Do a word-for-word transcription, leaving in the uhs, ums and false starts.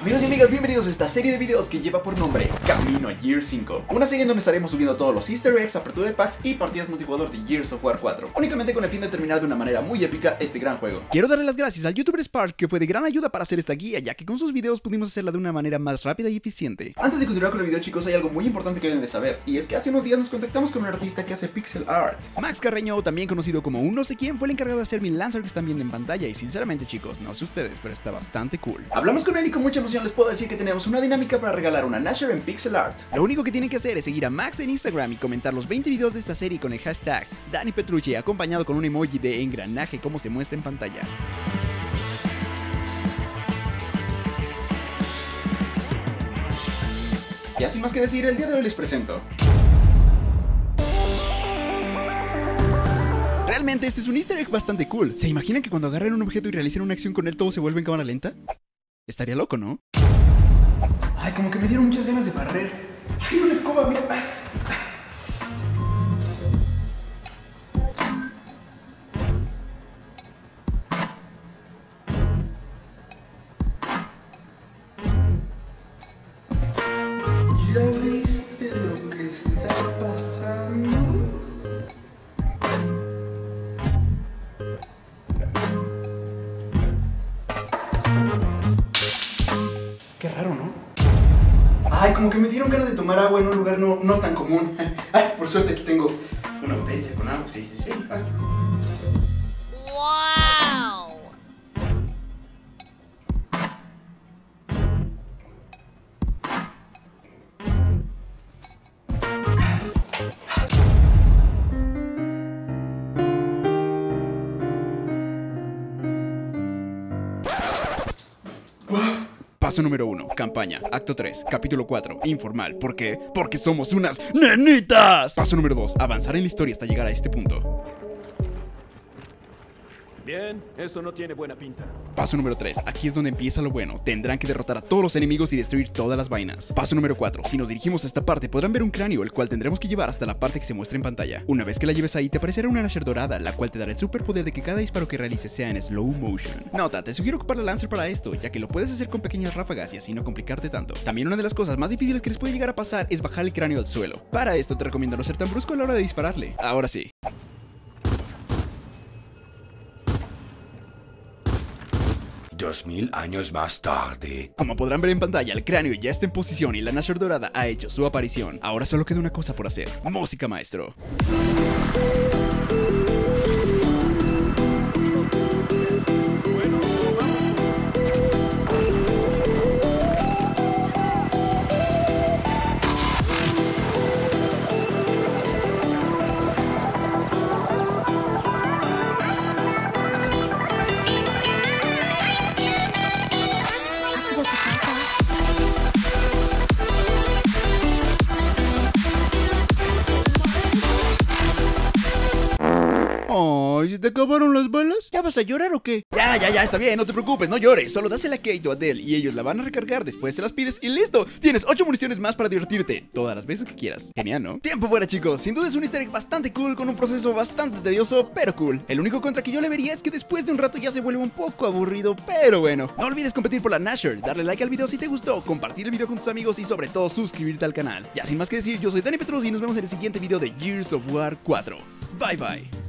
Amigos y amigas, bienvenidos a esta serie de videos que lleva por nombre Camino a Gears cinco. Una serie en donde estaremos subiendo todos los easter eggs, apertura de packs y partidas multijugador de Gears of War cuatro, únicamente con el fin de terminar de una manera muy épica este gran juego. Quiero darle las gracias al youtuber Spark, que fue de gran ayuda para hacer esta guía, ya que con sus videos pudimos hacerla de una manera más rápida y eficiente. Antes de continuar con el video, chicos, hay algo muy importante que deben de saber, y es que hace unos días nos contactamos con un artista que hace pixel art. Max Carreño, también conocido como un no sé quién, fue el encargado de hacer mi Lancer que están viendo en pantalla, y sinceramente, chicos, no sé ustedes, pero está bastante cool. Hablamos con él y con mucha emoción les puedo decir que tenemos una dinámica para regalar una Nashor en pixel art. Lo único que tienen que hacer es seguir a Max en Instagram y comentar los veinte videos de esta serie con el hashtag Dani Petrucci, acompañado con un emoji de engranaje como se muestra en pantalla. Y sin más que decir, el día de hoy les presento. Realmente este es un easter egg bastante cool. ¿Se imaginan que cuando agarren un objeto y realicen una acción con él todo se vuelve en cámara lenta? Estaría loco, ¿no? Ay, como que me dieron muchas ganas de barrer. Ay, una escoba, mira. ¿Ya viste lo que está pasando? Qué raro, ¿no? Ay, como que me dieron ganas de tomar agua en un lugar no, no tan común. Ay, por suerte aquí tengo una botella con agua, sí, sí, sí. Ay. ¡Wow! Paso número uno, campaña, acto tres, capítulo cuatro, informal. ¿Por qué? Porque somos unas nenitas. Paso número dos, avanzar en la historia hasta llegar a este punto. Bien, esto no tiene buena pinta. Paso número tres, aquí es donde empieza lo bueno. Tendrán que derrotar a todos los enemigos y destruir todas las vainas. Paso número cuatro, si nos dirigimos a esta parte podrán ver un cráneo, el cual tendremos que llevar hasta la parte que se muestra en pantalla. Una vez que la lleves ahí te aparecerá una Nashor dorada, la cual te dará el superpoder de que cada disparo que realices sea en slow motion. Nota, te sugiero ocupar la Lancer para esto, ya que lo puedes hacer con pequeñas ráfagas y así no complicarte tanto. También una de las cosas más difíciles que les puede llegar a pasar es bajar el cráneo al suelo. Para esto te recomiendo no ser tan brusco a la hora de dispararle. Ahora sí. Dos mil años más tarde. Como podrán ver en pantalla, el cráneo ya está en posición y la Nashor dorada ha hecho su aparición. Ahora solo queda una cosa por hacer. Música, maestro. Ay, ¿se te acabaron las balas? ¿Ya vas a llorar o qué? Ya, ya, ya, está bien, no te preocupes, no llores. Solo dásela a Kate o a Adele y ellos la van a recargar, después se las pides y listo. Tienes ocho municiones más para divertirte, todas las veces que quieras. Genial, ¿no? Tiempo fuera, chicos. Sin duda es un easter egg bastante cool, con un proceso bastante tedioso, pero cool. El único contra que yo le vería es que después de un rato ya se vuelve un poco aburrido, pero bueno. No olvides competir por la Nashor, darle like al video si te gustó, compartir el video con tus amigos y sobre todo suscribirte al canal. Ya sin más que decir, yo soy Dani Petrucci y nos vemos en el siguiente video de Gears of War cuatro. Bye bye.